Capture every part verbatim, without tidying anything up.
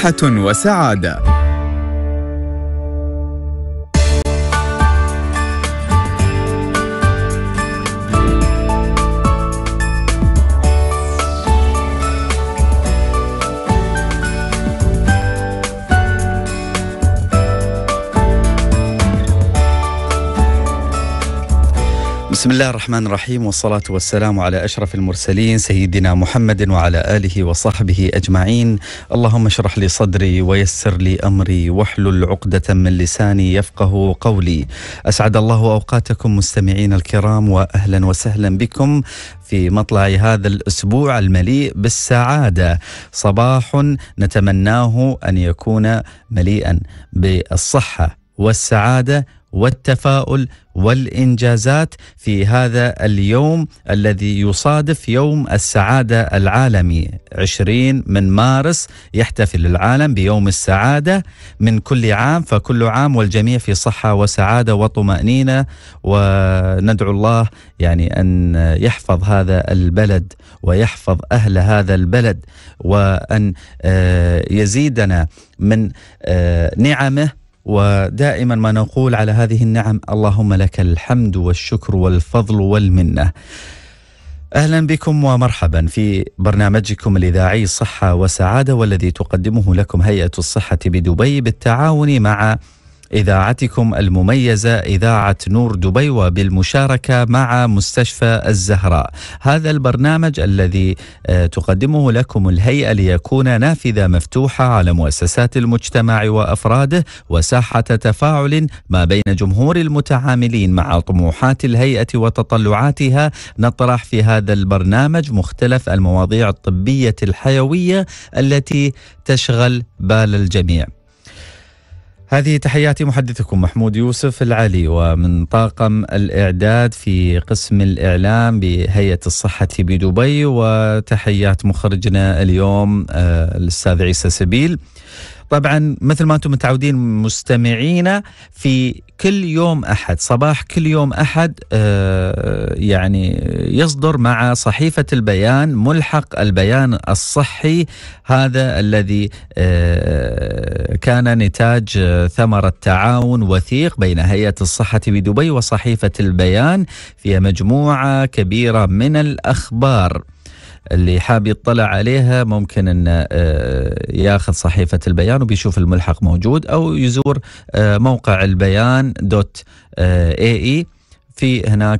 صحة وسعادة. بسم الله الرحمن الرحيم، والصلاة والسلام على أشرف المرسلين سيدنا محمد وعلى آله وصحبه أجمعين. اللهم اشرح لي صدري ويسر لي أمري واحلل عقدة من لساني يفقه قولي. أسعد الله أوقاتكم مستمعين الكرام، وأهلا وسهلا بكم في مطلع هذا الأسبوع المليء بالسعادة. صباح نتمناه أن يكون مليئا بالصحة والسعادة والتفاؤل والإنجازات في هذا اليوم الذي يصادف يوم السعادة العالمي. عشرين من مارس يحتفل العالم بيوم السعادة من كل عام، فكل عام والجميع في صحة وسعادة وطمأنينة، وندعو الله يعني أن يحفظ هذا البلد ويحفظ أهل هذا البلد، وأن يزيدنا من نعمه. ودائما ما نقول على هذه النعم: اللهم لك الحمد والشكر والفضل والمنة. أهلا بكم ومرحبا في برنامجكم الإذاعي صحة وسعادة، والذي تقدمه لكم هيئة الصحة بدبي بالتعاون مع إذاعتكم المميزة إذاعة نور دبي، وبالمشاركة مع مستشفى الزهراء. هذا البرنامج الذي تقدمه لكم الهيئة ليكون نافذة مفتوحة على مؤسسات المجتمع وأفراده، وساحة تفاعل ما بين جمهور المتعاملين مع طموحات الهيئة وتطلعاتها. نطرح في هذا البرنامج مختلف المواضيع الطبية الحيوية التي تشغل بال الجميع. هذه تحياتي، محدثكم محمود يوسف العلي، ومن طاقم الإعداد في قسم الإعلام بهيئة الصحة بدبي، وتحيات مخرجنا اليوم آه الأستاذ عيسى سبيل. طبعا مثل ما أنتم متعودين مستمعينا، في كل يوم أحد صباح كل يوم أحد آه يعني يصدر مع صحيفة البيان ملحق البيان الصحي، هذا الذي آه كان نتاج ثمرة تعاون وثيق بين هيئة الصحة بدبي وصحيفة البيان، فيها مجموعة كبيرة من الأخبار. اللي حاب يطلع عليها ممكن أن ياخذ صحيفة البيان وبيشوف الملحق موجود، أو يزور موقع البيان دوت اي اي، في هناك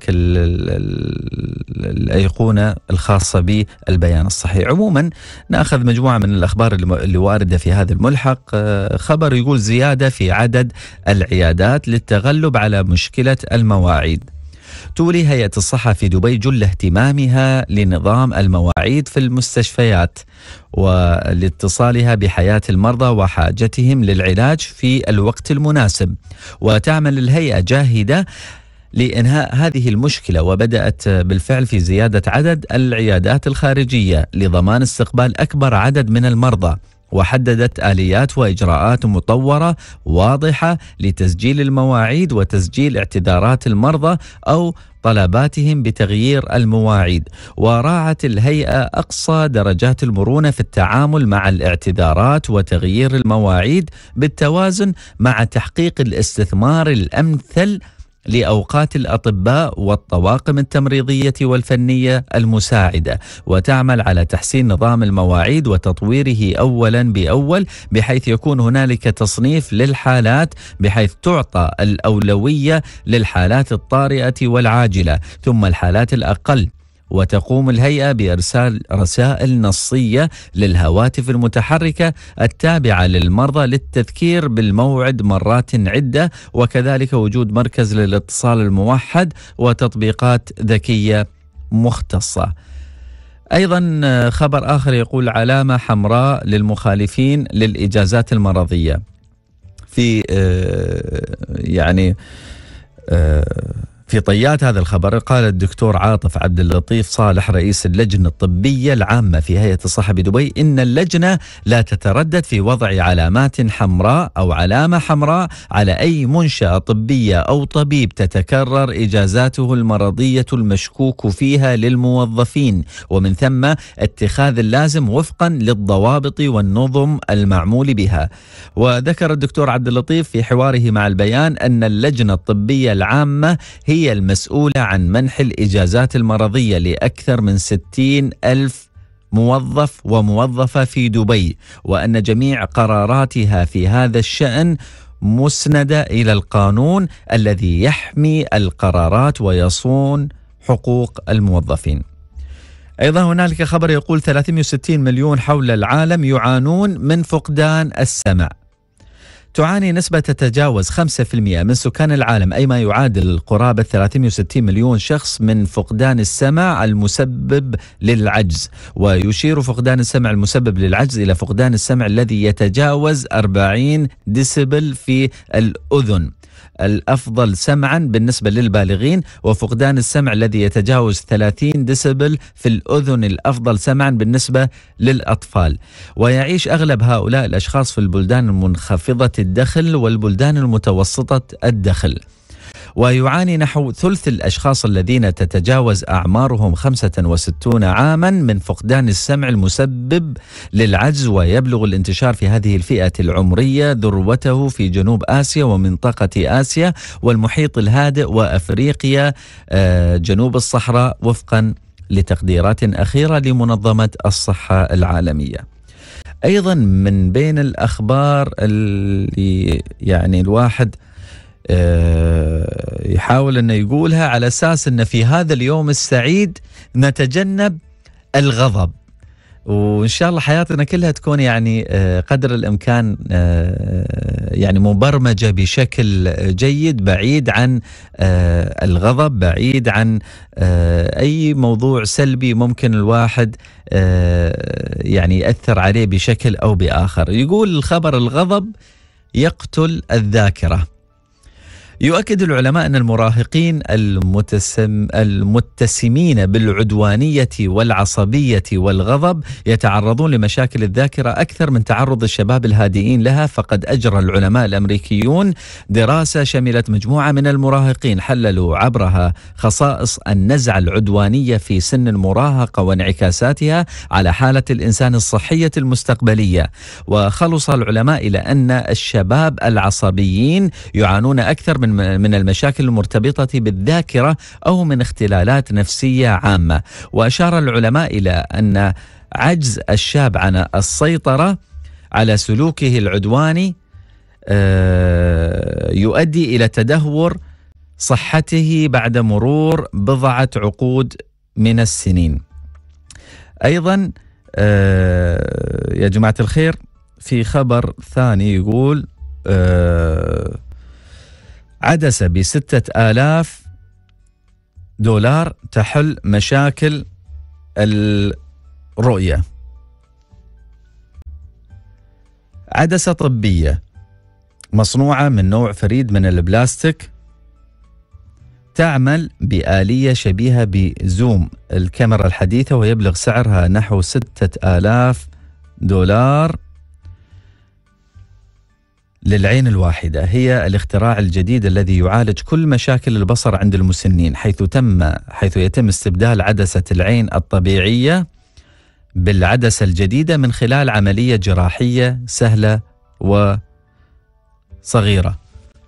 الأيقونة الخاصة بالبيان الصحي. عموما نأخذ مجموعة من الأخبار اللي واردة في هذا الملحق. خبر يقول: زيادة في عدد العيادات للتغلب على مشكلة المواعيد. تولي هيئة الصحة في دبي جل اهتمامها لنظام المواعيد في المستشفيات ولاتصالها بحياة المرضى وحاجتهم للعلاج في الوقت المناسب، وتعمل الهيئة جاهدة لإنهاء هذه المشكلة، وبدأت بالفعل في زيادة عدد العيادات الخارجية لضمان استقبال أكبر عدد من المرضى، وحددت آليات وإجراءات مطورة واضحة لتسجيل المواعيد وتسجيل اعتذارات المرضى أو طلباتهم بتغيير المواعيد. وراعت الهيئة أقصى درجات المرونة في التعامل مع الاعتذارات وتغيير المواعيد، بالتوازن مع تحقيق الاستثمار الأمثل لأوقات الأطباء والطواقم التمريضية والفنية المساعدة، وتعمل على تحسين نظام المواعيد وتطويره أولا بأول، بحيث يكون هنالك تصنيف للحالات بحيث تعطى الأولوية للحالات الطارئة والعاجلة، ثم الحالات الأقل. وتقوم الهيئة بإرسال رسائل نصية للهواتف المتحركة التابعة للمرضى للتذكير بالموعد مرات عدة، وكذلك وجود مركز للاتصال الموحد وتطبيقات ذكية مختصة. أيضا خبر آخر يقول: علامة حمراء للمخالفين للإجازات المرضية. في يعني في طيات هذا الخبر قال الدكتور عاطف عبد اللطيف صالح رئيس اللجنة الطبية العامة في هيئة الصحة بدبي إن اللجنة لا تتردد في وضع علامات حمراء أو علامة حمراء على أي منشأة طبية أو طبيب تتكرر إجازاته المرضية المشكوك فيها للموظفين، ومن ثم اتخاذ اللازم وفقا للضوابط والنظم المعمول بها. وذكر الدكتور عبد اللطيف في حواره مع البيان أن اللجنة الطبية العامة هي هي المسؤولة عن منح الإجازات المرضية لأكثر من ستين ألف موظف وموظفة في دبي، وأن جميع قراراتها في هذا الشأن مسندة إلى القانون الذي يحمي القرارات ويصون حقوق الموظفين. أيضا هنالك خبر يقول ثلاثمئة وستين مليون حول العالم يعانون من فقدان السمع. تعاني نسبة تتجاوز خمسة بالمئة من سكان العالم، أي ما يعادل قرابة ثلاثمئة وستين مليون شخص، من فقدان السمع المسبب للعجز. ويشير فقدان السمع المسبب للعجز إلى فقدان السمع الذي يتجاوز أربعين ديسيبل في الأذن الأفضل سمعا بالنسبة للبالغين، وفقدان السمع الذي يتجاوز ثلاثين ديسيبل في الأذن الأفضل سمعا بالنسبة للأطفال. ويعيش أغلب هؤلاء الأشخاص في البلدان المنخفضة الدخل والبلدان المتوسطة الدخل. ويعاني نحو ثلث الأشخاص الذين تتجاوز أعمارهم خمسة وستين عاما من فقدان السمع المسبب للعجز، ويبلغ الانتشار في هذه الفئة العمرية ذروته في جنوب آسيا ومنطقة آسيا والمحيط الهادئ وأفريقيا جنوب الصحراء، وفقا لتقديرات أخيرة لمنظمة الصحة العالمية. أيضا من بين الأخبار اللي يعني الواحد يحاول أن يقولها على أساس أن في هذا اليوم السعيد نتجنب الغضب، وإن شاء الله حياتنا كلها تكون يعني قدر الإمكان يعني مبرمجة بشكل جيد، بعيد عن الغضب، بعيد عن أي موضوع سلبي ممكن الواحد يعني يأثر عليه بشكل أو بآخر. يقول الخبر: الغضب يقتل الذاكرة. يؤكد العلماء أن المراهقين المتسم المتسمين بالعدوانية والعصبية والغضب يتعرضون لمشاكل الذاكرة أكثر من تعرض الشباب الهادئين لها. فقد أجرى العلماء الأمريكيون دراسة شملت مجموعة من المراهقين حللوا عبرها خصائص النزعة العدوانية في سن المراهقة وانعكاساتها على حالة الإنسان الصحية المستقبلية. وخلص العلماء إلى أن الشباب العصبيين يعانون أكثر من من المشاكل المرتبطة بالذاكرة أو من اختلالات نفسية عامة. وأشار العلماء إلى أن عجز الشاب عن السيطرة على سلوكه العدواني يؤدي إلى تدهور صحته بعد مرور بضعة عقود من السنين. أيضا يا جماعة الخير في خبر ثاني يقول عدسة بستة آلاف دولار تحل مشاكل الرؤية. عدسة طبية مصنوعة من نوع فريد من البلاستيك، تعمل بآلية شبيهة بزوم الكاميرا الحديثة، ويبلغ سعرها نحو ستة آلاف دولار للعين الواحدة. هي الاختراع الجديد الذي يعالج كل مشاكل البصر عند المسنين، حيث تم حيث يتم استبدال عدسة العين الطبيعية بالعدسة الجديدة من خلال عملية جراحية سهلة وصغيرة.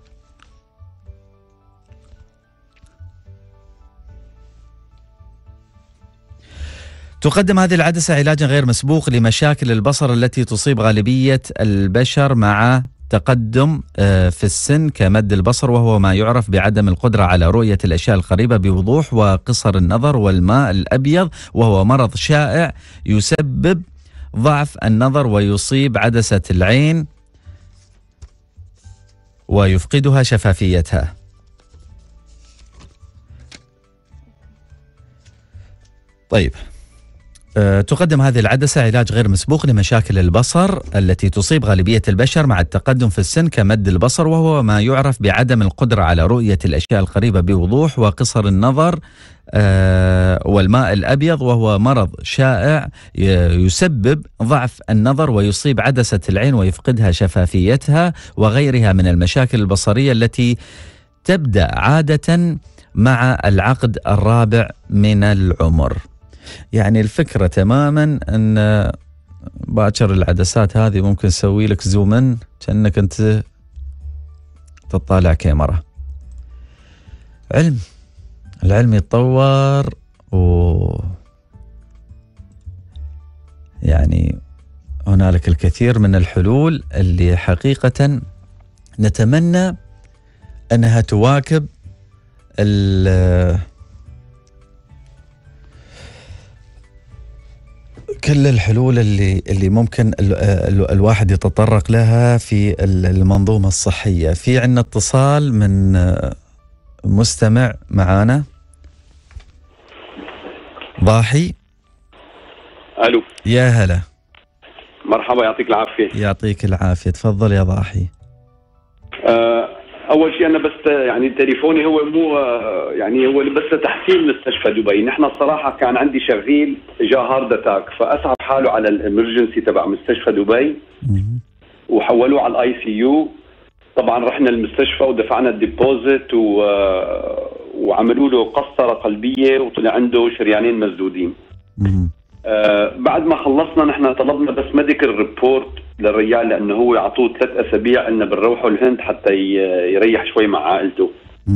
تقدم هذه العدسة علاجا غير مسبوق لمشاكل البصر التي تصيب غالبية البشر مع تقدم في السن كمد البصر، وهو ما يعرف بعدم القدرة على رؤية الأشياء القريبة بوضوح، وقصر النظر، والماء الأبيض، وهو مرض شائع يسبب ضعف النظر ويصيب عدسة العين ويفقدها شفافيتها. طيب، أه تقدم هذه العدسة علاج غير مسبوق لمشاكل البصر التي تصيب غالبية البشر مع التقدم في السن كمد البصر، وهو ما يعرف بعدم القدرة على رؤية الأشياء القريبة بوضوح وقصر النظر أه والماء الأبيض، وهو مرض شائع يسبب ضعف النظر ويصيب عدسة العين ويفقدها شفافيتها وغيرها من المشاكل البصرية التي تبدأ عادة مع العقد الرابع من العمر. يعني الفكرة تماما أن باكر العدسات هذه ممكن نسوي لك زومن كأنك أنت تطالع كاميرا. علم العلم يتطور، و يعني هنالك الكثير من الحلول اللي حقيقة نتمنى أنها تواكب كل الحلول اللي اللي ممكن ال ال الواحد يتطرق لها في المنظومة الصحية. في عندنا اتصال من مستمع معانا. ضاحي. الو. يا هلا. مرحبا، يعطيك العافية. يعطيك العافية، تفضل يا ضاحي. أه اول شيء انا بس يعني تليفوني هو مو يعني هو بس تحسين مستشفى دبي. نحن الصراحه كان عندي شغيل جاء هارد اتاك، فاسعف حاله على الامرجنسي تبع مستشفى دبي وحولوه على الاي سي يو. طبعا رحنا المستشفى ودفعنا الديبوزيت و... وعملوا له قسطره قلبيه وطلع عنده شريانين مسدودين. آه بعد ما خلصنا نحن طلبنا بس ميديكال ريبورت للرجال، لانه هو عطوه ثلاث اسابيع انه بنروحوا الهند حتى يريح شوي مع عائلته.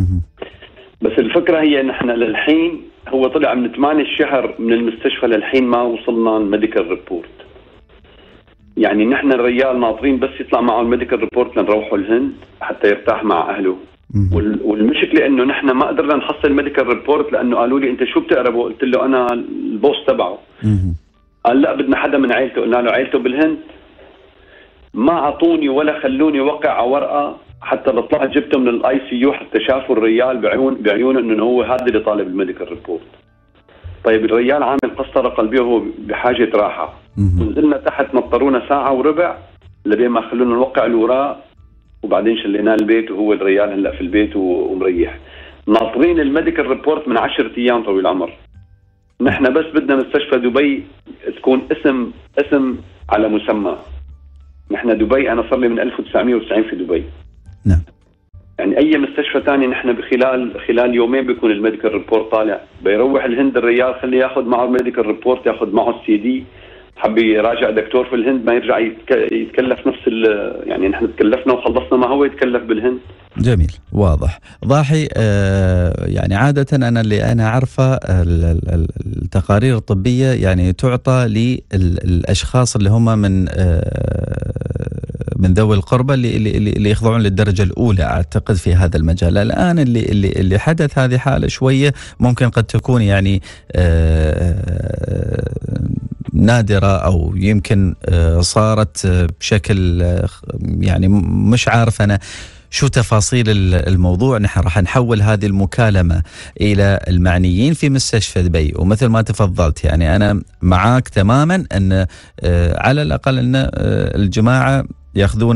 بس الفكره هي ان احنا للحين هو طلع من ثمانية الشهر من المستشفى للحين ما وصلنا الميديكال ريبورت. يعني نحن الرجال ناطرين بس يطلع معه الميديكال ريبورت لنروحوا الهند حتى يرتاح مع اهله. والمشكله انه نحن ما قدرنا نحصل ميديكال ريبورت لانه قالوا لي انت شو بتقربوا؟ قلت له انا البوس تبعه. قال لا بدنا حدا من عائلته. قلنا له عائلته بالهند. ما اعطوني ولا خلوني وقع على ورقه حتى طلعت جبته من الاي سي يو حتى شافوا الرجال بعيون بعيونه انه هو هذا اللي طالب الميديكال ريبورت. طيب الرجال عامل قسطره قلبيه وهو بحاجه راحه. نزلنا تحت نطرونا ساعه وربع لبين ما خلونا نوقع الوراق، وبعدين شليناه البيت وهو الرجال هلا في البيت ومريح. ناطرين الميديكال ريبورت من عشرة ايام طويل العمر. نحن بس بدنا مستشفى دبي تكون اسم اسم على مسمى. نحن دبي انا صار لي من ألف وتسعمية وتسعين في دبي. نعم. يعني اي مستشفى ثاني نحن بخلال خلال يومين بيكون الميديكال ريبورت طالع. بيروح الهند الرجال خليه ياخذ معه الميديكال ريبورت، ياخذ معه السي دي، حب يراجع دكتور في الهند ما يرجع يتكلف نفس يعني نحن تكلفنا وخلصنا ما هو يتكلف بالهند. جميل، واضح. ضاحي آه يعني عادة أنا اللي أنا عارفة التقارير الطبية يعني تعطى للأشخاص اللي هم من آه من ذوي القربى اللي اللي اللي يخضعون للدرجة الأولى أعتقد في هذا المجال. الآن اللي اللي اللي حدث هذه حالة شوية ممكن قد تكون يعني آه نادرة أو يمكن صارت بشكل يعني مش عارف أنا شو تفاصيل الموضوع. نحن راح نحول هذه المكالمة إلى المعنيين في مستشفى دبي، ومثل ما تفضلت يعني أنا معاك تماما أن على الأقل أن الجماعة يأخذون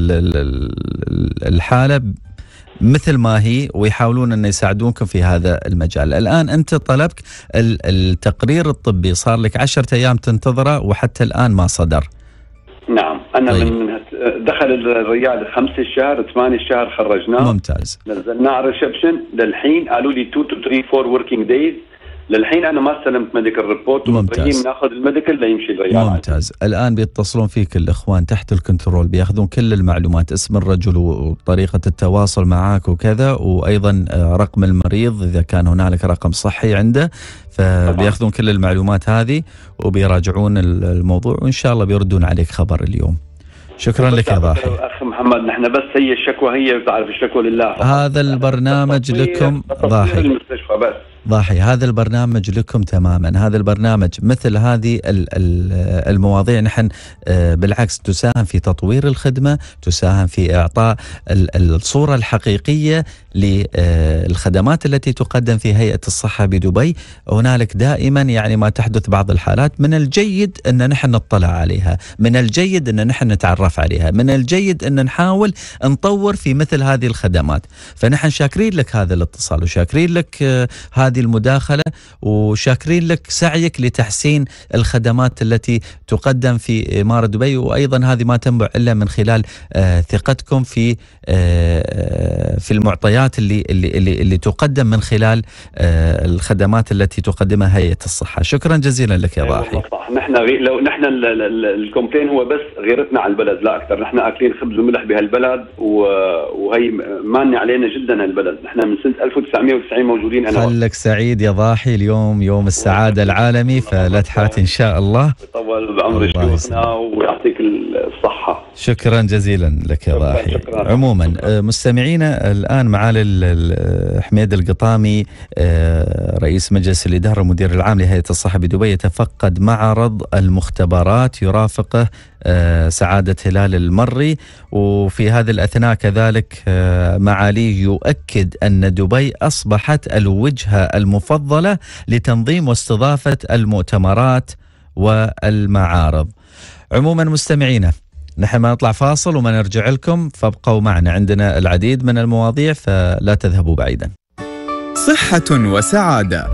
الحالة مثل ما هي ويحاولون أن يساعدونكم في هذا المجال. الآن أنت طلبك التقرير الطبي، صار لك عشرة أيام تنتظره وحتى الآن ما صدر. نعم أنا طيب. من دخل الرجال خمسة الشهر ثمانية الشهر خرجناه. ممتاز. نزلناه على الريسبشن للحين قالوا لي two to three four working days. للحين أنا ما استلمت ميديكال ريبورت. ممتاز. ناخذ الميديكال ليمشي الرجال. ممتاز. الآن بيتصلون فيك الإخوان تحت الكنترول، بياخذون كل المعلومات، اسم الرجل وطريقة التواصل معك وكذا، وأيضا رقم المريض إذا كان هنالك رقم صحي عنده، فبياخذون كل المعلومات هذه وبيراجعون الموضوع وإن شاء الله بيردون عليك خبر اليوم. شكرا لك يا ضاحي. أخ محمد نحن بس هي الشكوى هي بتعرف الشكوى لله. هذا البرنامج لكم ضاحي. المستشفى بس ضاحي هذا البرنامج لكم تماما. هذا البرنامج مثل هذه المواضيع نحن بالعكس تساهم في تطوير الخدمة، تساهم في إعطاء الصورة الحقيقية للخدمات التي تقدم في هيئة الصحة بدبي. هنالك دائما يعني ما تحدث بعض الحالات من الجيد أن نحن نطلع عليها، من الجيد أن نحن نتعرف عليها، من الجيد أن نحاول نطور في مثل هذه الخدمات. فنحن شاكرين لك هذا الاتصال، وشاكرين لك هذه المداخلة، وشاكرين لك سعيك لتحسين الخدمات التي تقدم في إمارة دبي. وأيضا هذه ما تنبع إلا من خلال ثقتكم في في المعطيات اللي اللي اللي, اللي تقدم من خلال الخدمات التي تقدمها هيئة الصحة. شكرا جزيلا لك يا ضاحي. صح، نحن غي... لو نحن الكومبلين هو بس غيرتنا على البلد لا أكثر. نحن أكلين خبز وملح بهالبلد و... وهي مانع علينا جدا هالبلد. نحن من سنة ألف وتسعمئة وتسعين موجودين. أنا خلك سعيد يا ضاحي، اليوم يوم السعادة العالمي، فلا تحات إن شاء الله. يطول بعمر شيوخنا ويعطيك الصحة. شكرا جزيلا لك يا ضاحي. عموما مستمعينا، الآن معالي حميد القطامي رئيس مجلس الإدارة المدير العام لهيئة الصحة بدبي يتفقد معرض المختبرات يرافقه سعادة هلال المري. وفي هذه الأثناء كذلك معاليه يؤكد أن دبي أصبحت الوجهة المفضلة لتنظيم واستضافة المؤتمرات والمعارض. عموما مستمعينا، نحن ما نطلع فاصل وما نرجع لكم، فابقوا معنا، عندنا العديد من المواضيع فلا تذهبوا بعيدا. صحة وسعادة.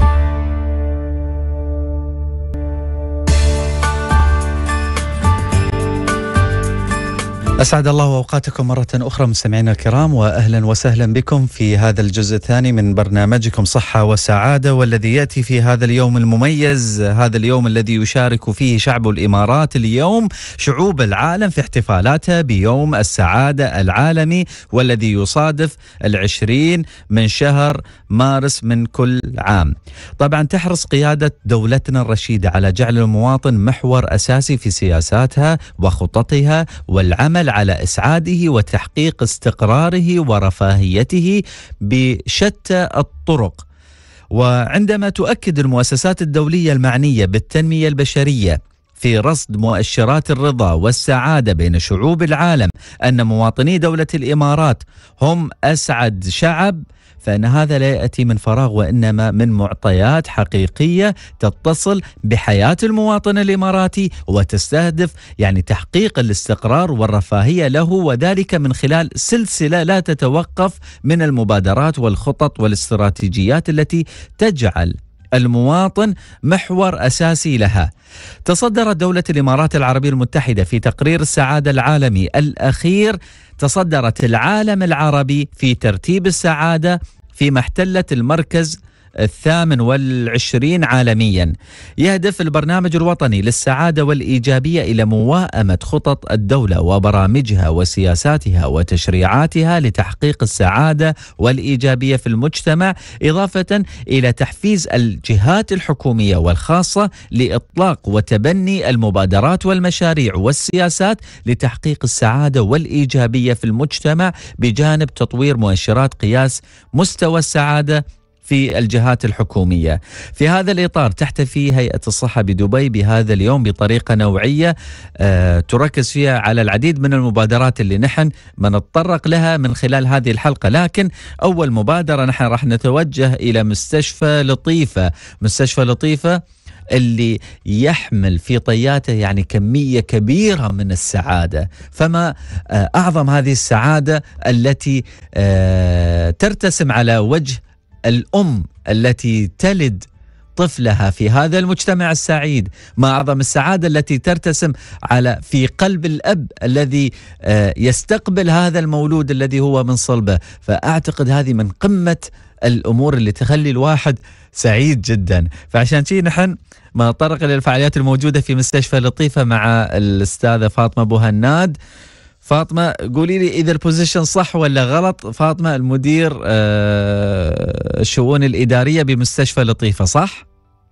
أسعد الله أوقاتكم مرة أخرى مستمعينا الكرام، وأهلا وسهلا بكم في هذا الجزء الثاني من برنامجكم صحة وسعادة، والذي يأتي في هذا اليوم المميز، هذا اليوم الذي يشارك فيه شعب الإمارات اليوم شعوب العالم في احتفالاتها بيوم السعادة العالمي، والذي يصادف العشرين من شهر مارس من كل عام. طبعا تحرص قيادة دولتنا الرشيدة على جعل المواطن محور أساسي في سياساتها وخططها، والعمل على إسعاده وتحقيق استقراره ورفاهيته بشتى الطرق. وعندما تؤكد المؤسسات الدولية المعنية بالتنمية البشرية في رصد مؤشرات الرضا والسعادة بين شعوب العالم أن مواطني دولة الإمارات هم أسعد شعب، فإن هذا لا يأتي من فراغ، وإنما من معطيات حقيقية تتصل بحياة المواطن الإماراتي وتستهدف يعني تحقيق الاستقرار والرفاهية له، وذلك من خلال سلسلة لا تتوقف من المبادرات والخطط والاستراتيجيات التي تجعل المواطن محور أساسي لها. تصدرت دولة الإمارات العربية المتحدة في تقرير السعادة العالمي الأخير، تصدرت العالم العربي في ترتيب السعادة فيما احتلت المركز الثامن والعشرين عالميا. يهدف البرنامج الوطني للسعادة والإيجابية إلى موائمة خطط الدولة وبرامجها وسياساتها وتشريعاتها لتحقيق السعادة والإيجابية في المجتمع، إضافة إلى تحفيز الجهات الحكومية والخاصة لإطلاق وتبني المبادرات والمشاريع والسياسات لتحقيق السعادة والإيجابية في المجتمع، بجانب تطوير مؤشرات قياس مستوى السعادة في الجهات الحكومية. في هذا الإطار تحتفي هيئة الصحة بدبي بهذا اليوم بطريقة نوعية آه تركز فيها على العديد من المبادرات اللي نحن ما نتطرق لها من خلال هذه الحلقة. لكن أول مبادرة نحن راح نتوجه إلى مستشفى لطيفة. مستشفى لطيفة اللي يحمل في طياته يعني كمية كبيرة من السعادة، فما آه أعظم هذه السعادة التي آه ترتسم على وجه الأم التي تلد طفلها في هذا المجتمع السعيد، ما أعظم السعادة التي ترتسم على في قلب الأب الذي يستقبل هذا المولود الذي هو من صلبه. فأعتقد هذه من قمة الأمور اللي تخلي الواحد سعيد جدا. فعشان شيء نحن ما نطرق إلى الفعاليات الموجودة في مستشفى لطيفة مع الأستاذة فاطمة بوهناد. فاطمة قولي لي إذا البوزيشن صح ولا غلط. فاطمة المدير الشؤون الإدارية بمستشفى لطيفة، صح؟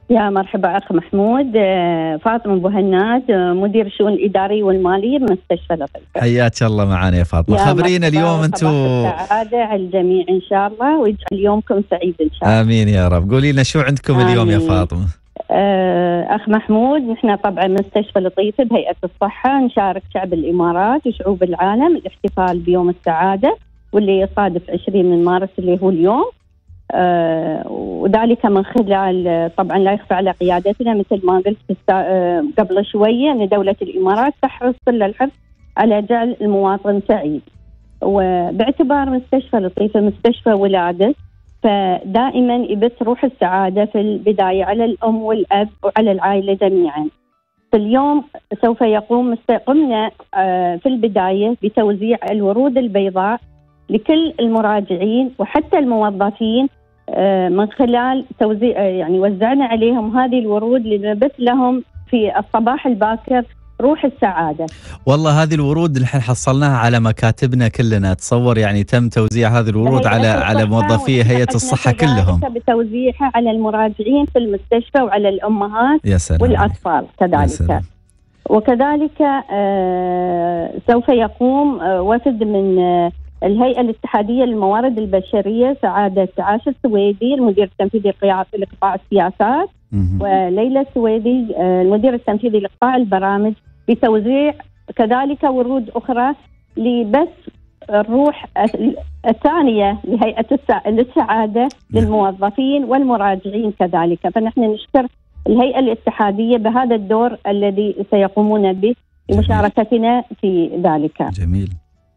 يا مرحبا أخ محمود. فاطمة بوهناد، مدير الشؤون الإدارية والمالية بمستشفى لطيفة. حياك الله معنا يا فاطمة. خبرينا اليوم أنتم. السعادة على الجميع إن شاء الله، ويجعل يومكم سعيد إن شاء الله. آمين يا رب. قولي لنا شو عندكم آمين. اليوم يا فاطمة؟ أخ محمود، نحن طبعا مستشفى لطيفة بهيئة الصحة نشارك شعب الإمارات وشعوب العالم الاحتفال بيوم السعادة، واللي يصادف عشرين من مارس اللي هو اليوم. آه وذلك من خلال طبعا لا يخفى على قيادتنا مثل ما قلت آه قبل شوية أن دولة الإمارات تحرص كل الحرص على جعل المواطن سعيد، وباعتبار مستشفى لطيفة مستشفى ولادة، فدائما يبث روح السعادة في البداية على الأم والأب وعلى العائلة جميعا. في اليوم سوف يقوم قمنا آه في البداية بتوزيع الورود البيضاء لكل المراجعين وحتى الموظفين، من خلال توزيع يعني وزعنا عليهم هذه الورود لنبث لهم في الصباح الباكر روح السعادة. والله هذه الورود الحين حصلناها على مكاتبنا كلنا، تصور يعني تم توزيع هذه الورود على على موظفي هيئة الصحة كلهم، بتوزيعها على المراجعين في المستشفى وعلى الأمهات يا سلام. والأطفال كذلك. وكذلك آه سوف يقوم آه وفد من آه الهيئة الاتحادية للموارد البشرية سعادة عاشر السويدي المدير التنفيذي لقطاع السياسات، وليلى السويدي المدير التنفيذي لقطاع البرامج، بتوزيع كذلك ورود أخرى لبث الروح الثانية لهيئة السعادة للموظفين والمراجعين كذلك. فنحن نشكر الهيئة الاتحادية بهذا الدور الذي سيقومون به لمشاركتنا في ذلك. جميل.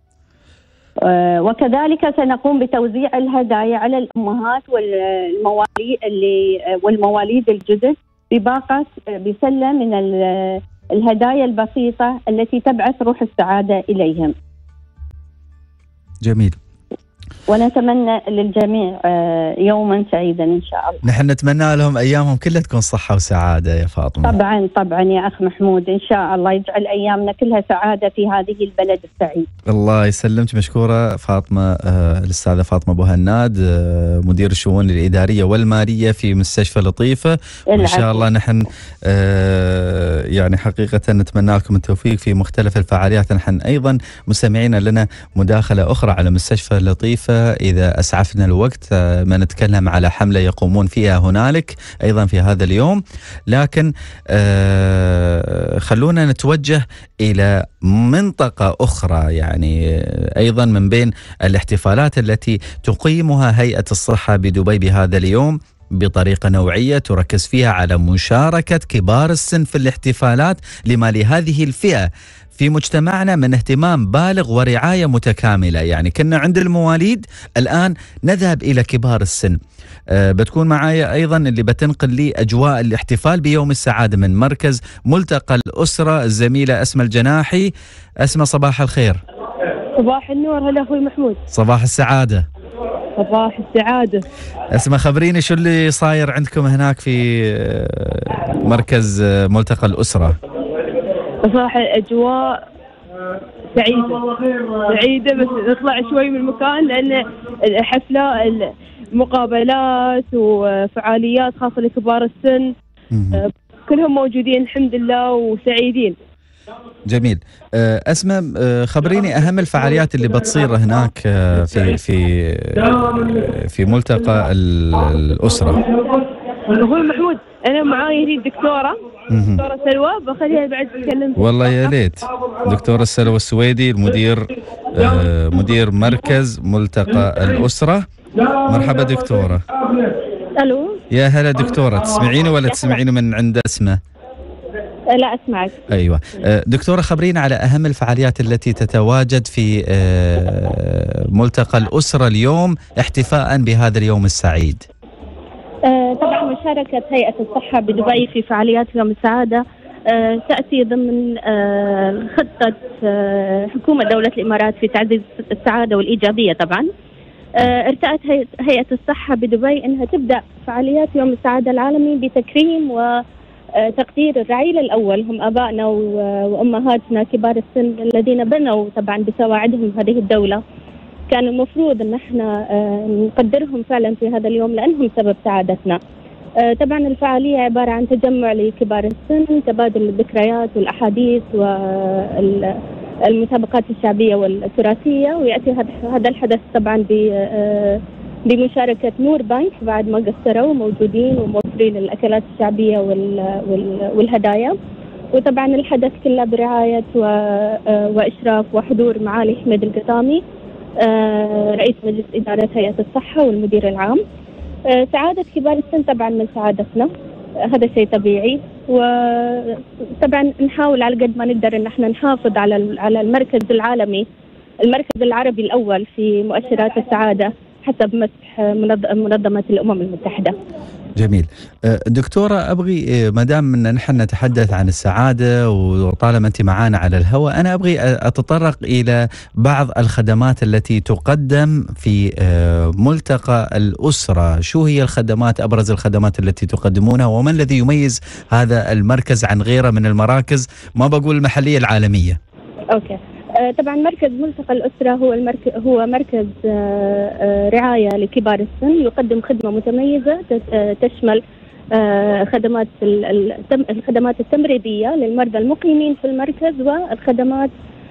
وكذلك سنقوم بتوزيع الهدايا على الأمهات والمواليد اللي والمواليد الجدد بباقة بسلة من الهدايا البسيطة التي تبعث روح السعادة إليهم. جميل. ونتمنى للجميع يوما سعيدا إن شاء الله. نحن نتمنى لهم أيامهم كلها تكون صحة وسعادة يا فاطمة. طبعا طبعا يا أخ محمود، إن شاء الله يجعل أيامنا كلها سعادة في هذه البلد السعيد. الله يسلمك. مشكورة فاطمة. آه الأستاذة فاطمة بوهناد، آه مدير الشؤون الإدارية والمالية في مستشفى لطيفة. وإن شاء الله نحن آه يعني حقيقة نتمنى لكم التوفيق في مختلف الفعاليات. نحن أيضا مستمعين لنا مداخلة أخرى على مستشفى لطيفة إذا أسعفنا الوقت، ما نتكلم على حملة يقومون فيها هنالك أيضا في هذا اليوم. لكن خلونا نتوجه إلى منطقة أخرى، يعني أيضا من بين الاحتفالات التي تقيمها هيئة الصحة بدبي بهذا اليوم بطريقة نوعية تركز فيها على مشاركة كبار السن في الاحتفالات، لما لهذه الفئة في مجتمعنا من اهتمام بالغ ورعاية متكاملة. يعني كنا عند المواليد، الآن نذهب إلى كبار السن. أه بتكون معايا أيضا اللي بتنقل لي أجواء الاحتفال بيوم السعادة من مركز ملتقى الأسرة الزميلة أسماء الجناحي. أسماء صباح الخير. صباح النور. هلا أخوي محمود. صباح السعادة. صباح السعادة. أسماء خبريني شو اللي صاير عندكم هناك في مركز ملتقى الأسرة. صراحة الأجواء سعيدة سعيدة بس نطلع شوي من المكان، لأن الحفلة المقابلات وفعاليات خاصة لكبار السن كلهم موجودين الحمد لله وسعيدين. جميل. أسماء خبريني أهم الفعاليات اللي بتصير هناك في في في ملتقى الأسرة. أخوي محمود، أنا معاي هي الدكتورة دكتورة سلوى، بخليها بعد تتكلم. والله يا ليت. دكتورة سلوى السويدي المدير آه مدير مركز ملتقى الأسرة. مرحبا دكتورة. ألو. يا هلا دكتورة، تسمعيني ولا تسمعيني من عند أسماء؟ لا أسمعك. أيوة. آه دكتورة خبرينا على أهم الفعاليات التي تتواجد في آه ملتقى الأسرة اليوم احتفاء بهذا اليوم السعيد. آه طبعا مشاركة هيئة الصحة بدبي في فعاليات يوم السعادة آه تأتي ضمن آه خطة آه حكومة دولة الإمارات في تعزيز السعادة والإيجابية. طبعا آه ارتأت هيئة الصحة بدبي أنها تبدأ فعاليات يوم السعادة العالمي بتكريم وتقدير الرعيل الأول، هم آبائنا وأمهاتنا كبار السن الذين بنوا طبعا بسواعدهم هذه الدولة. كان المفروض أن احنا نقدرهم فعلا في هذا اليوم لأنهم سبب سعادتنا. طبعا الفعالية عبارة عن تجمع لكبار السن، تبادل الذكريات والأحاديث والمسابقات الشعبية والتراثية. ويأتي هذا الحدث طبعا بمشاركة نور بنك بعد ما قصروا موجودين وموفرين الأكلات الشعبية والهدايا. وطبعا الحدث كله برعاية وإشراف وحضور معالي حميد القطامي رئيس مجلس إدارة هيئة الصحة والمدير العام. سعادة كبار السن طبعا من سعادتنا، هذا شيء طبيعي. وطبعا نحاول على قد ما نقدر ان احنا نحافظ على على المركز العالمي، المركز العربي الأول في مؤشرات السعادة حسب مسح منظمة الأمم المتحدة. جميل. دكتورة، أبغي ما دام أن نحن نتحدث عن السعادة وطالما أنت معانا على الهواء، أنا أبغي أتطرق إلى بعض الخدمات التي تقدم في ملتقى الأسرة. شو هي الخدمات، أبرز الخدمات التي تقدمونها، وما الذي يميز هذا المركز عن غيره من المراكز، ما بقول المحلية، العالمية؟ أوكي. طبعا مركز ملتقى الأسرة هو المركز هو مركز رعاية لكبار السن، يقدم خدمة متميزة تشمل خدمات الخدمات التمريضية للمرضى المقيمين في المركز، والخدمات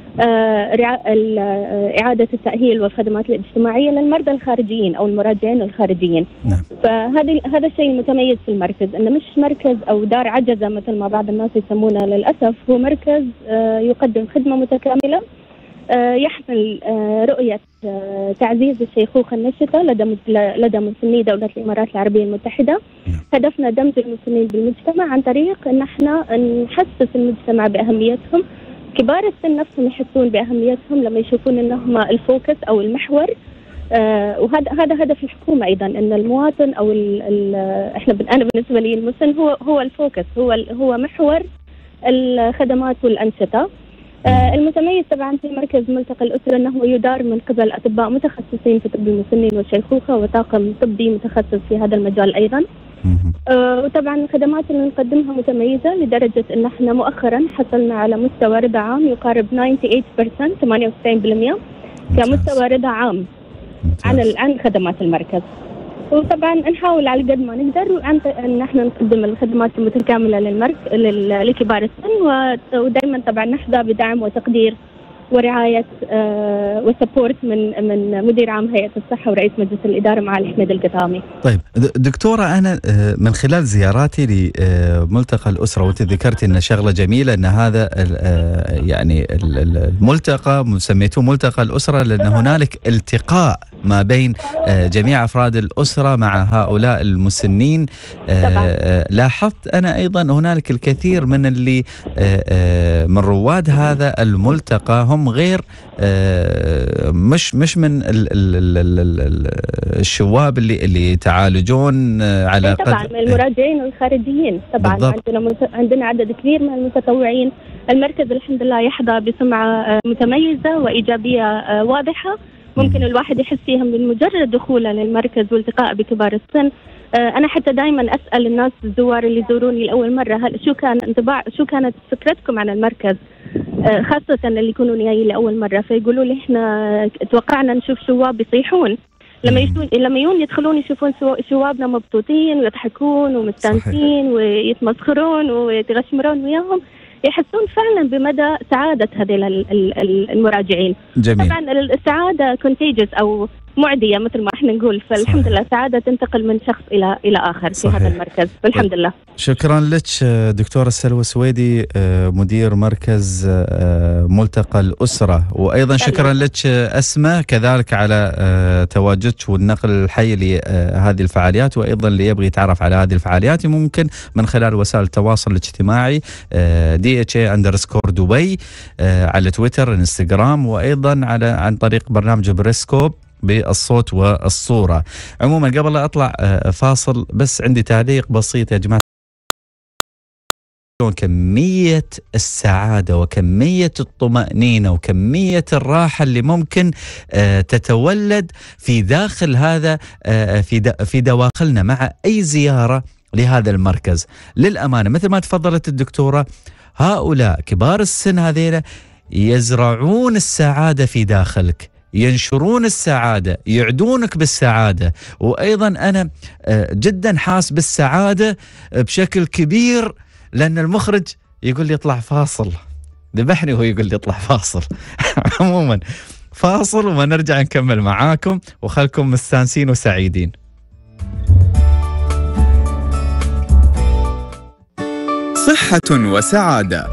إعادة التأهيل والخدمات الاجتماعية للمرضى الخارجيين أو المراجعين الخارجيين. نعم. فهذا هذا الشيء المتميز في المركز، إنه مش مركز أو دار عجزة مثل ما بعض الناس يسمونه للأسف، هو مركز يقدم خدمة متكاملة يحمل رؤية تعزيز الشيخوخة النشطة لدى لدى مسني دولة الإمارات العربية المتحدة. هدفنا دمج المسنين بالمجتمع عن طريق إن احنا نحسس المجتمع بأهميتهم. كبار السن نفسهم يحسون بأهميتهم لما يشوفون إنهم الفوكس أو المحور. آه وهذا هذا هدف الحكومة أيضا، إن المواطن أو ال ال إحنا أنا بالنسبة لي المسن هو هو الفوكس، هو هو محور الخدمات والأنشطة. آه المتميز طبعا في مركز ملتقى الأسرة أنه يدار من قبل أطباء متخصصين في طب المسنين والشيخوخة وطاقم طبي متخصص في هذا المجال أيضا. آه وطبعا الخدمات اللي نقدمها متميزة لدرجة أن احنا مؤخرا حصلنا على مستوى رضا عام يقارب ثمانية وتسعين بالمئة ثمانية وتسعين بالمئة كمستوى رضا عام عن عن خدمات المركز. وطبعا نحاول على قد ما نقدر ان احنا نقدم الخدمات المتكاملة للمركز لكبار السن، ودائما طبعا نحظى بدعم وتقدير ورعاية آه وسبورت من من مدير عام هيئة الصحة ورئيس مجلس الإدارة معالي حميد القطامي. طيب دكتورة، أنا من خلال زياراتي لملتقى الأسرة، وأنت ذكرتي أن شغلة جميلة أن هذا يعني الملتقى سميتوه ملتقى الأسرة لأن هنالك التقاء ما بين جميع أفراد الأسرة مع هؤلاء المسنين. طبعا. لاحظت أنا أيضا هنالك الكثير من اللي من رواد هذا الملتقى هم غير مش مش من الشواب اللي اللي يتعالجون على طبعا من المراجعين والخارجيين. طبعا بالضبط. عندنا عندنا عدد كبير من المتطوعين. المركز الحمد لله يحظى بسمعة متميزة وإيجابية واضحة، ممكن الواحد يحس فيها من مجرد دخوله للمركز والتقاء بكبار السن. أنا حتى دائما أسأل الناس الزوار اللي يزوروني لأول مرة، هل شو كان انطباع شو كانت فكرتكم عن المركز، خاصة اللي يكونون جايين لأول مرة، فيقولوا لي إحنا توقعنا نشوف شواب يصيحون، لما يشوفون لما يجون يدخلون يشوفون شوابنا مبسوطين ويضحكون ومستانسين ويتمسخرون ويتغشمرون وياهم، يحسون فعلا بمدى سعادة هذه المراجعين. جميل. طبعا السعادة كونتيجيوس أو معدية مثل ما احنا نقول، فالحمد لله السعادة تنتقل من شخص إلى إلى آخر. صحيح. في هذا المركز والحمد لله. شكرا لك دكتورة سلوى سويدي، مدير مركز ملتقى الأسرة، وأيضا شكرا لك أسماء كذلك على تواجدك والنقل الحي لهذه الفعاليات، وأيضا اللي يبغي يتعرف على هذه الفعاليات ممكن من خلال وسائل التواصل الاجتماعي دي اتش اي اندرسكور دبي على تويتر انستغرام، وأيضا على عن طريق برنامج بريسكوب بالصوت والصورة. عموما قبل لا أطلع فاصل بس عندي تعليق بسيط يا جماعة، كمية السعادة وكمية الطمأنينة وكمية الراحة اللي ممكن تتولد في داخل هذا في في دواخلنا مع أي زيارة لهذا المركز. للأمانة مثل ما تفضلت الدكتورة، هؤلاء كبار السن هذيلا يزرعون السعادة في داخلك، ينشرون السعادة، يعدونك بالسعادة. وأيضا أنا جدا حاس بالسعادة بشكل كبير، لأن المخرج يقول لي اطلع فاصل، ذبحني وهو يقول لي اطلع فاصل. عموما فاصل ونرجع نكمل معاكم، وخلكم مستانسين وسعيدين. صحة وسعادة.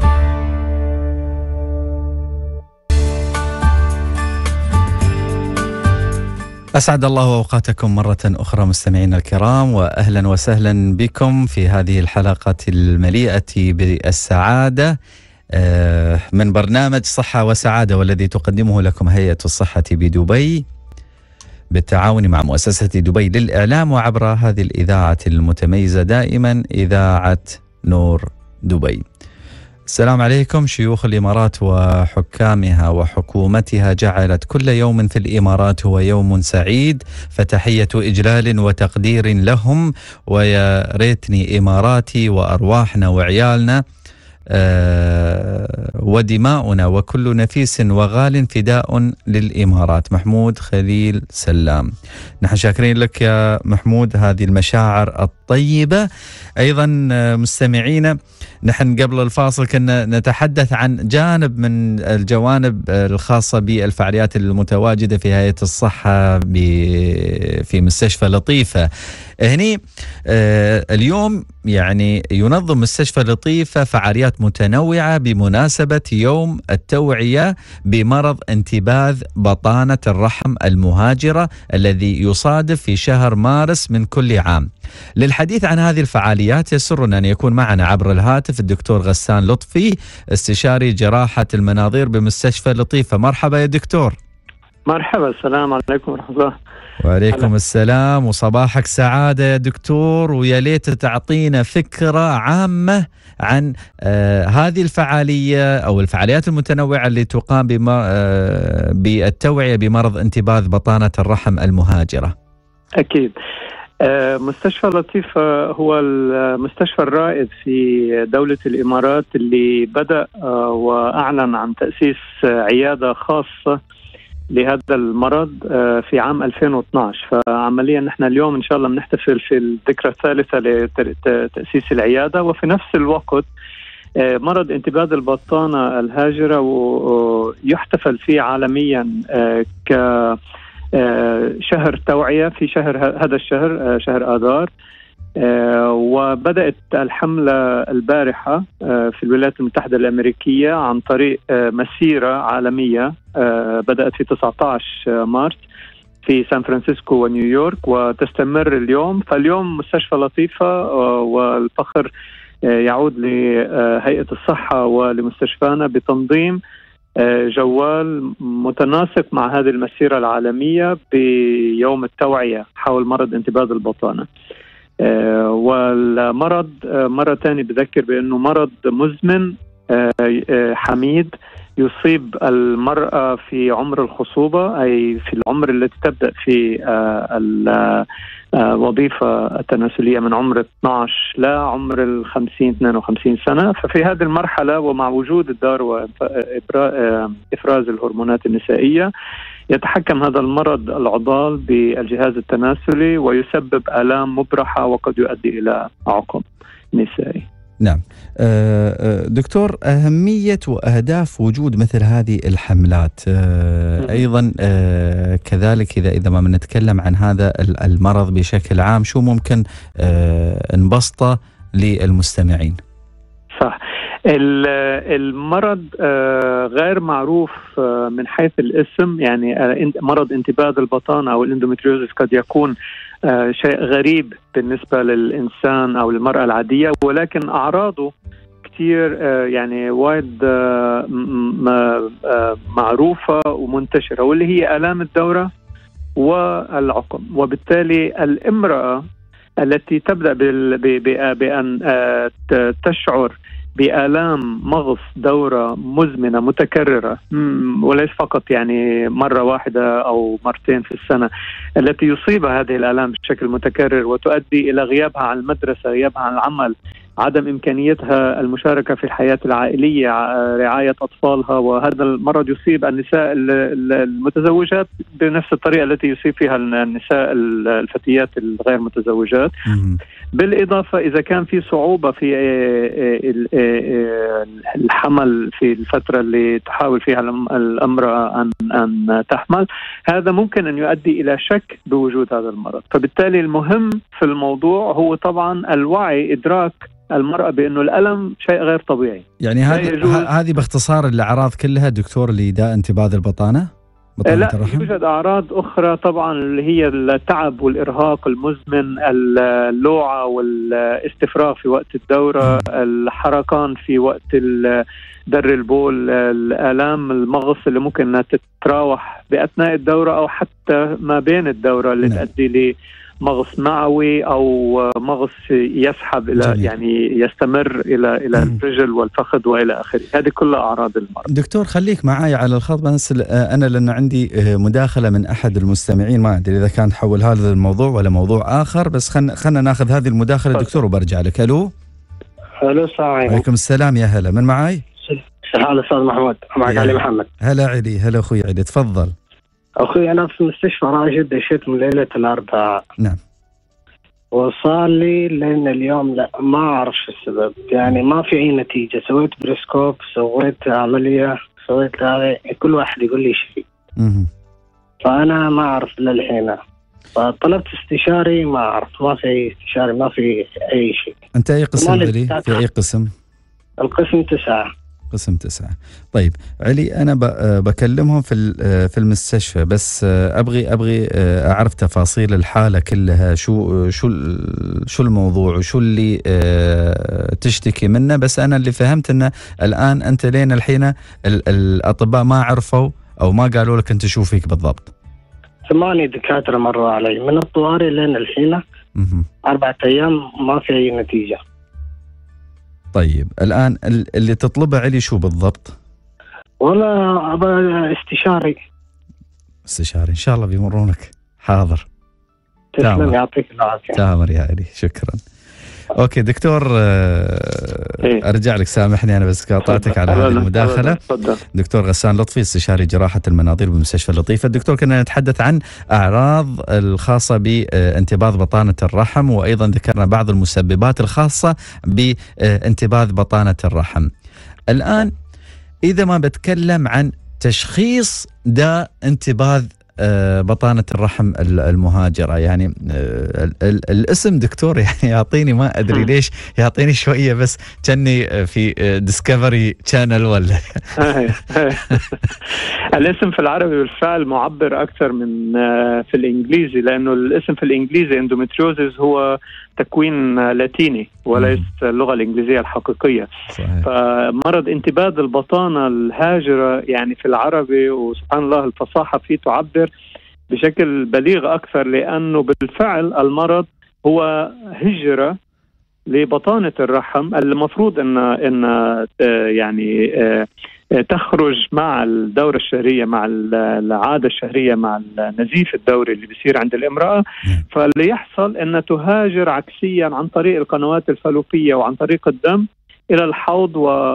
أسعد الله أوقاتكم مرة أخرى مستمعينا الكرام، وأهلا وسهلا بكم في هذه الحلقة المليئة بالسعادة من برنامج صحة وسعادة، والذي تقدمه لكم هيئة الصحة بدبي بالتعاون مع مؤسسة دبي للإعلام، وعبر هذه الإذاعة المتميزة دائما، إذاعة نور دبي. السلام عليكم. شيوخ الإمارات وحكامها وحكومتها جعلت كل يوم في الإمارات هو يوم سعيد، فتحية إجلال وتقدير لهم، ويا ريتني إماراتي وأرواحنا وعيالنا أه ودماؤنا وكل نفيس وغال فداء للإمارات. محمود خليل سلام. نحن شاكرين لك يا محمود هذه المشاعر الطيبة. أيضا مستمعينا، نحن قبل الفاصل كنا نتحدث عن جانب من الجوانب الخاصة بالفعاليات المتواجدة في هيئة الصحة في مستشفى لطيفة. هني اليوم يعني ينظم مستشفى لطيفة فعاليات متنوعة بمناسبة يوم التوعية بمرض انتباذ بطانة الرحم المهاجرة الذي يصادف في شهر مارس من كل عام. للحديث عن هذه الفعاليات يسرنا أن يكون معنا عبر الهاتف الدكتور غسان لطفي، استشاري جراحة المناظير بمستشفى لطيفة. مرحبا يا دكتور. مرحبا، السلام عليكم ورحمة الله. وعليكم على. السلام، وصباحك سعادة يا دكتور. ويا ليت تعطينا فكرة عامة عن آه هذه الفعالية أو الفعاليات المتنوعة اللي تقام آه بالتوعية بمرض انتباذ بطانة الرحم المهاجرة. أكيد. آه مستشفى لطيفة هو المستشفى الرائد في دولة الإمارات اللي بدأ آه وأعلن عن تأسيس آه عيادة خاصة لهذا المرض في عام ألفين واثناشر. فعمليا نحن اليوم إن شاء الله بنحتفل في الذكرى الثالثة لتأسيس العيادة، وفي نفس الوقت مرض انتباذ البطانة الهاجرة ويحتفل فيه عالميا كشهر توعية في شهر هذا الشهر، شهر آذار. آه وبدأت الحملة البارحة آه في الولايات المتحدة الأمريكية عن طريق آه مسيرة عالمية آه بدأت في تسعة عشر مارس في سان فرانسيسكو ونيويورك، وتستمر اليوم. فاليوم مستشفى لطيفة آه والفخر آه يعود لهيئة الصحة ولمستشفانا بتنظيم آه جوال متناسق مع هذه المسيرة العالمية بيوم التوعية حول مرض انتباذ البطانة. آه والمرض آه مرة تانية بذكر بأنه مرض مزمن آه آه حميد يصيب المرأة في عمر الخصوبة، أي في العمر التي تبدأ في آه الوظيفة التناسلية من عمر اثني عشر لا عمر الخمسين اثنين وخمسين سنة. ففي هذه المرحلة ومع وجود الدار وإفراز الهرمونات النسائية يتحكم هذا المرض العضال بالجهاز التناسلي ويسبب آلام مبرحة وقد يؤدي إلى عقم نسائي. نعم دكتور، أهمية وأهداف وجود مثل هذه الحملات أيضا كذلك، إذا إذا ما بنتكلم عن هذا المرض بشكل عام، شو ممكن نبسطه للمستمعين؟ صح. المرض غير معروف من حيث الاسم، يعني مرض انتباذ البطانة أو الاندوميتريوزيس قد يكون شيء غريب بالنسبة للإنسان أو للمرأة العادية، ولكن أعراضه كتير يعني وايد معروفة ومنتشرة، واللي هي آلام الدورة والعقم. وبالتالي الامرأة التي تبدأ بأن تشعر بآلام مغص دورة مزمنة متكررة وليس فقط يعني مرة واحدة أو مرتين في السنة، التي يصيبها هذه الآلام بشكل متكرر وتؤدي إلى غيابها عن المدرسة، غيابها عن العمل، عدم إمكانيتها المشاركة في الحياة العائلية، رعاية أطفالها، وهذا المرض يصيب النساء المتزوجات بنفس الطريقة التي يصيب فيها النساء الفتيات الغير متزوجات. بالإضافة إذا كان في صعوبة في الحمل في الفترة اللي تحاول فيها الامرأة أن أن تحمل، هذا ممكن أن يؤدي إلى شك بوجود هذا المرض. فبالتالي المهم في الموضوع هو طبعا الوعي، إدراك المرأة بأنه الألم شيء غير طبيعي. يعني هذه هذه باختصار الأعراض كلها دكتور اللي داء انتباذ البطانة؟ لا، الرحم؟ يوجد أعراض أخرى طبعا اللي هي التعب والإرهاق المزمن، اللوعة والاستفراغ في وقت الدورة، الحركان في وقت در البول، الآلام المغص اللي ممكن أنها تتراوح بأثناء الدورة أو حتى ما بين الدورة اللي تؤدي لمغص معوي أو مغص يسحب إلى جميل. يعني يستمر إلى إلى الرجل والفخذ وإلى آخره. هذه كلها أعراض المرض. دكتور خليك معي على الخط، بس أنا لأن عندي مداخلة من أحد المستمعين، ما أدري إذا كان تحول هذا الموضوع ولا موضوع آخر، بس خلنا خلنا ناخذ هذه المداخلة دكتور وبرجع لك. ألو. ألو، السلام عليكم. وعليكم السلام، يا هلا، من معاي؟ هلا أستاذ محمود، معك علي محمد. هلا علي. هلا أخوي علي، تفضل. أخوي أنا في مستشفى راشد، دشيت من ليلة الأربعاء. نعم. وصار لي لين اليوم لا ما أعرف شو السبب، يعني ما في أي نتيجة. سويت بريسكوب، سويت عملية، سويت هذا، كل واحد يقول لي شيء. فأنا ما أعرف للحين، فطلبت استشاري، ما أعرف، ما في أي استشاري، ما في أي شيء. أنت أي قسم علي؟ في أي قسم؟ القسم تسعة. قسم تسعة. طيب علي، أنا بكلمهم في في المستشفى، بس أبغي أبغي أعرف تفاصيل الحالة كلها، شو شو شو الموضوع وشو اللي تشتكي منه. بس أنا اللي فهمت إنه الآن أنت لين الحين الأطباء ما عرفوا أو ما قالوا لك أنت شو فيك بالضبط. ثمانية دكاترة مروا علي من الطوارئ لين الحين، أربعة أيام ما في أي نتيجة. طيب الآن اللي تطلبه علي شو بالضبط؟ ولا أبغى استشاري. استشاري إن شاء الله بيمرونك. حاضر. تسلم، يعطيك العافية. تامر يا علي، شكرا. أوكي دكتور، أرجع لك، سامحني أنا بس قاطعتك على هذه المداخلة. دكتور غسان لطفي، استشاري جراحة المناظير بمستشفى اللطيفة. الدكتور كنا نتحدث عن أعراض الخاصة بانتباذ بطانة الرحم، وأيضا ذكرنا بعض المسببات الخاصة بانتباذ بطانة الرحم. الآن إذا ما بتكلم عن تشخيص داء انتباذ بطانة الرحم المهاجرة، يعني الاسم دكتور يعني يعطيني، ما أدري ليش يعطيني شوية بس كأني في ديسكفري شانل ولا. الاسم في العربي بالفعل معبر أكثر من في الإنجليزي، لأنه الاسم في الإنجليزي اندوميتريوزيس هو تكوين لاتيني وليس اللغة الإنجليزية الحقيقية. صحيح. فمرض انتباذ البطانة الهاجرة يعني في العربي، وسبحان الله الفصاحة فيه تعبر بشكل بليغ أكثر، لأنه بالفعل المرض هو هجرة لبطانة الرحم المفروض أن أن يعني تخرج مع الدورة الشهرية، مع العادة الشهرية، مع النزيف الدوري اللي بيصير عند الامرأة. فاللي يحصل أن تهاجر عكسيا عن طريق القنوات الفالوبية وعن طريق الدم إلى الحوض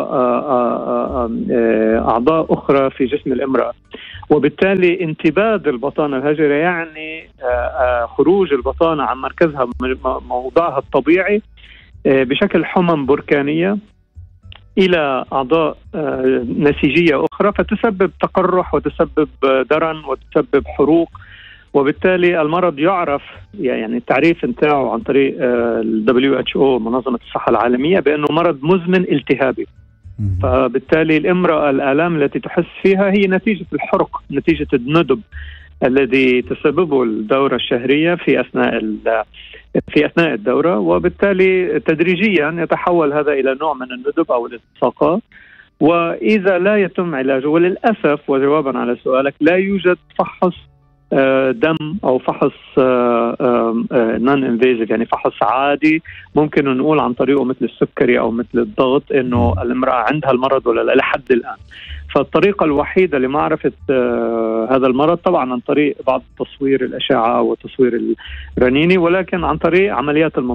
وأعضاء أخرى في جسم الامرأة. وبالتالي انتباذ البطانة الهاجرة يعني خروج البطانة عن مركزها، موضعها الطبيعي، بشكل حمم بركانية إلى أعضاء نسيجية أخرى، فتسبب تقرح وتسبب درن وتسبب حروق. وبالتالي المرض يعرف، يعني التعريف نتاعه عن طريق ال دبليو إتش أو منظمة الصحة العالمية بأنه مرض مزمن التهابي. فبالتالي الامرأة الآلام التي تحس فيها هي نتيجة الحرق، نتيجة الندب الذي تسببه الدورة الشهرية في أثناء في أثناء الدورة. وبالتالي تدريجيا يتحول هذا إلى نوع من الندب أو الالتصاقات. وإذا لا يتم علاجه، وللأسف وجوابا على سؤالك، لا يوجد فحص دم أو فحص نون انفيزيف، يعني فحص عادي ممكن نقول عن طريقه مثل السكري أو مثل الضغط إنه الامرأة عندها المرض ولا لا لحد الآن. فالطريقة الوحيدة لمعرفة هذا المرض طبعا عن طريق بعض تصوير الأشعة وتصوير الرنيني، ولكن عن طريق عمليات المنظار.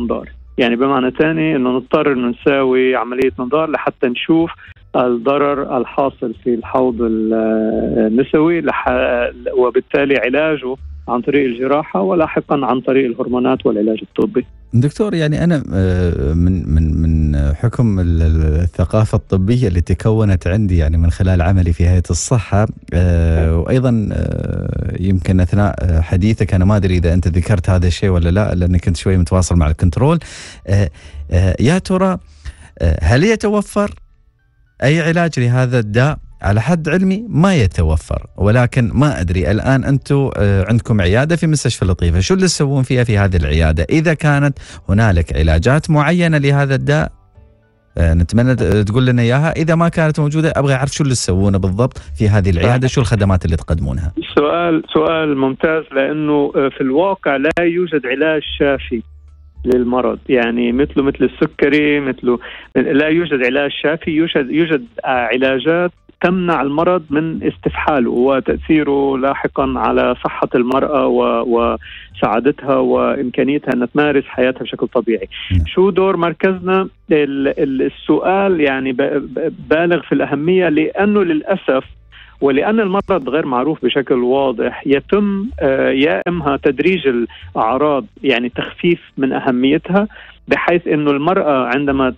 يعني بمعنى تاني أنه نضطر أنه نساوي عملية منظار لحتى نشوف الضرر الحاصل في الحوض النسوي وبالتالي علاجه عن طريق الجراحة ولاحقا عن طريق الهرمونات والعلاج الطبي. دكتور، يعني أنا من من من حكم الثقافة الطبية اللي تكونت عندي يعني من خلال عملي في هيئة الصحة، وأيضا يمكن أثناء حديثك أنا ما أدري إذا أنت ذكرت هذا الشيء ولا لا، لأني كنت شوي متواصل مع الكنترول. يا ترى هل يتوفر أي علاج لهذا الداء؟ على حد علمي ما يتوفر، ولكن ما أدري الآن أنتم عندكم عيادة في مستشفى لطيفة، شو اللي تسوون فيها في هذه العيادة؟ إذا كانت هنالك علاجات معينة لهذا الداء نتمنى تقول لنا إياها، إذا ما كانت موجودة أبغى أعرف شو اللي تسوونه بالضبط في هذه العيادة، شو الخدمات اللي تقدمونها؟ سؤال سؤال ممتاز، لأنه في الواقع لا يوجد علاج شافي للمرض، يعني مثله مثل السكري، مثله لا يوجد علاج شافي. يوجد يوجد علاجات تمنع المرض من استفحاله وتأثيره لاحقا على صحة المرأة وسعادتها وإمكانيتها أن تمارس حياتها بشكل طبيعي. م. شو دور مركزنا؟ السؤال يعني بالغ في الأهمية، لأنه للأسف ولأن المرض غير معروف بشكل واضح يتم يا إما تدريج الأعراض، يعني تخفيف من أهميتها، بحيث أنه المرأة عندما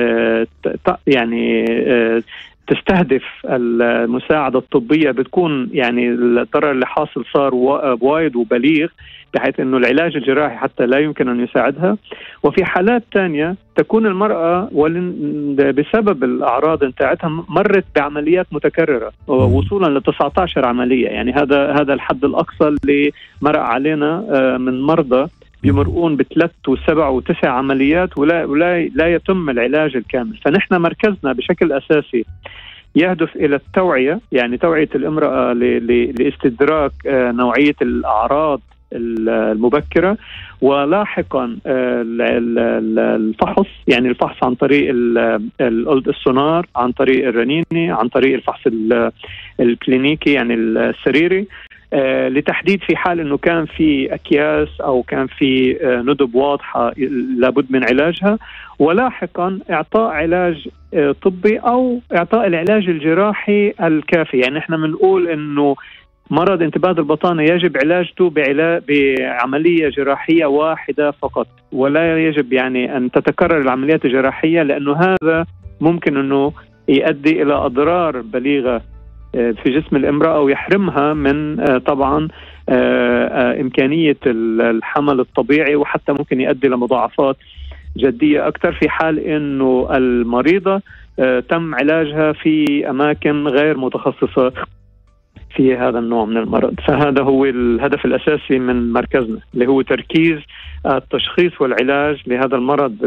يعني تستهدف المساعدة الطبية بتكون يعني الضرر اللي حاصل صار وايد وبليغ، بحيث أنه العلاج الجراحي حتى لا يمكن أن يساعدها. وفي حالات تانية تكون المرأة بسبب الأعراض انتاعتها مرت بعمليات متكررة وصولا ل تسعة عشر عملية، يعني هذا هذا الحد الأقصى اللي مرق علينا من مرضى يمرقون بثلاث وسبع وتسع عمليات ولا ولا لا يتم العلاج الكامل. فنحن مركزنا بشكل أساسي يهدف إلى التوعية، يعني توعية المرأة لاستدراك نوعية الأعراض المبكرة، ولاحقا الفحص، يعني الفحص عن طريق السونار، عن طريق الرنيني، عن طريق الفحص الكلينيكي يعني السريري، لتحديد في حال أنه كان في أكياس أو كان في ندب واضحة لابد من علاجها، ولاحقا إعطاء علاج طبي أو إعطاء العلاج الجراحي الكافي. يعني إحنا بنقول أنه مرض انتباه البطانة يجب علاجته بعملية جراحية واحدة فقط، ولا يجب يعني أن تتكرر العمليات الجراحية، لأنه هذا ممكن أنه يؤدي إلى أضرار بليغة في جسم الامرأة ويحرمها من طبعا إمكانية الحمل الطبيعي، وحتى ممكن يؤدي لمضاعفات جدية أكثر في حال أنه المريضة تم علاجها في أماكن غير متخصصة في هذا النوع من المرض. فهذا هو الهدف الأساسي من مركزنا، اللي هو تركيز التشخيص والعلاج لهذا المرض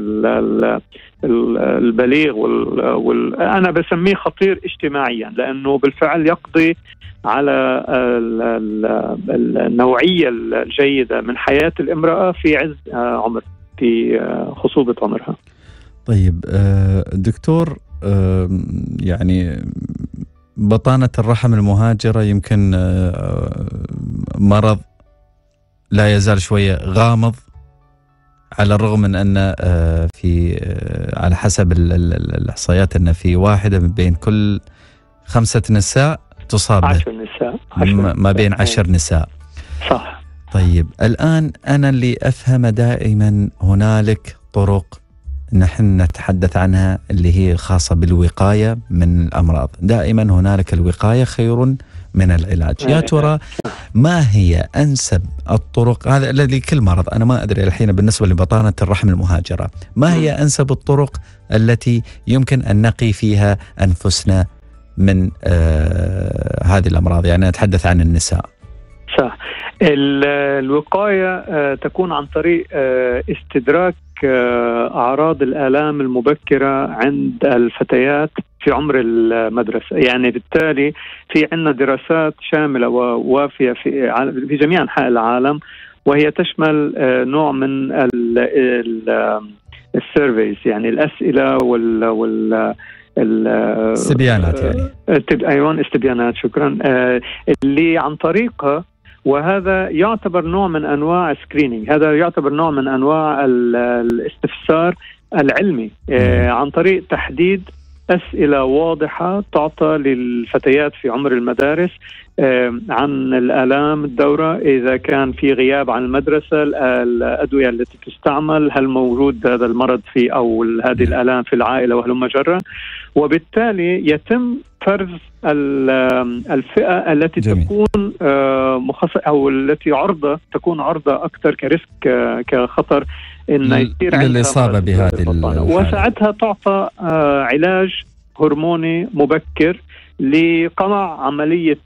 البليغ وال... وال... أنا بسميه خطير اجتماعيا، لأنه بالفعل يقضي على النوعية الجيدة من حياة الامرأة في عز عمر، في خصوبة عمرها. طيب دكتور، يعني بطانة الرحم المهاجرة يمكن مرض لا يزال شوية غامض، على الرغم من أن في على حسب الإحصائيات أن في واحدة من بين كل خمسة نساء تصاب به، عشر نساء ما بين عشر نساء. صح. طيب الآن أنا اللي أفهم دائما هنالك طرق نحن نتحدث عنها اللي هي خاصة بالوقاية من الأمراض، دائما هنالك الوقاية خير من العلاج. يا ترى ما هي أنسب الطرق، هذا الذي كل مرض أنا ما أدري الحين بالنسبة لبطانة الرحم المهاجرة، ما هي أنسب الطرق التي يمكن أن نقي فيها أنفسنا من آه هذه الأمراض؟ يعني أتحدث عن النساء. صح. الوقاية تكون عن طريق استدراك أعراض الآلام المبكرة عند الفتيات في عمر المدرسة. يعني بالتالي في عندنا دراسات شاملة ووافية في في جميع أنحاء العالم، وهي تشمل نوع من السيرفيز، يعني الأسئلة وال وال استبيانات، يعني أيوان استبيانات، شكرا، اللي عن طريقها وهذا يعتبر نوع من أنواع سكرينينج، هذا يعتبر نوع من أنواع الاستفسار العلمي عن طريق تحديد أسئلة واضحة تعطى للفتيات في عمر المدارس عن الآلام الدورة، إذا كان في غياب عن المدرسة، الأدوية التي تستعمل، هل موجود هذا المرض في أو هذه الآلام في العائلة وهلم جرا. وبالتالي يتم فرز الفئة التي جميل. تكون مخصصة أو التي عرضة تكون عرضة أكثر كريسك كخطر إن يصير عندها الإصابة بهذه الحالة، وساعتها تعطى علاج هرموني مبكر لقمع عملية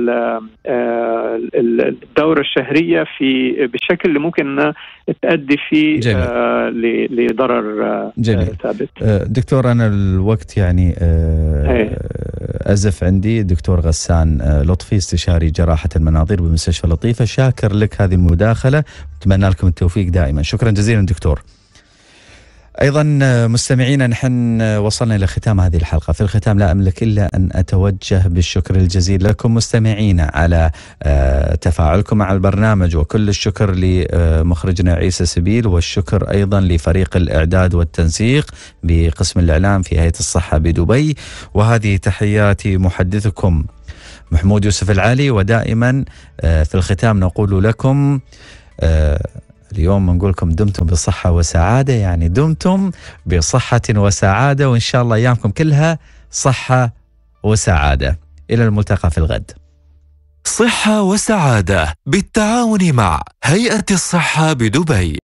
الدورة الشهرية في بشكل اللي ممكن تؤدي فيه لضرر ثابت. دكتور أنا الوقت يعني أزف عندي. دكتور غسان لطفي استشاري جراحة المناظير بمستشفى لطيفة، شاكر لك هذه المداخلة، أتمنى لكم التوفيق دائما. شكرا جزيلا دكتور. أيضا مستمعينا نحن وصلنا إلى ختام هذه الحلقة. في الختام لا أملك إلا أن أتوجه بالشكر الجزيل لكم مستمعينا على تفاعلكم مع البرنامج، وكل الشكر لمخرجنا عيسى سبيل، والشكر أيضا لفريق الإعداد والتنسيق بقسم الإعلام في هيئة الصحة بدبي. وهذه تحياتي محدثكم محمود يوسف العالي. ودائما في الختام نقول لكم اليوم نقول لكم دمتم بصحة وسعادة، يعني دمتم بصحة وسعادة، وإن شاء الله أيامكم كلها صحة وسعادة. إلى الملتقى في الغد. صحة وسعادة بالتعاون مع هيئة الصحة بدبي.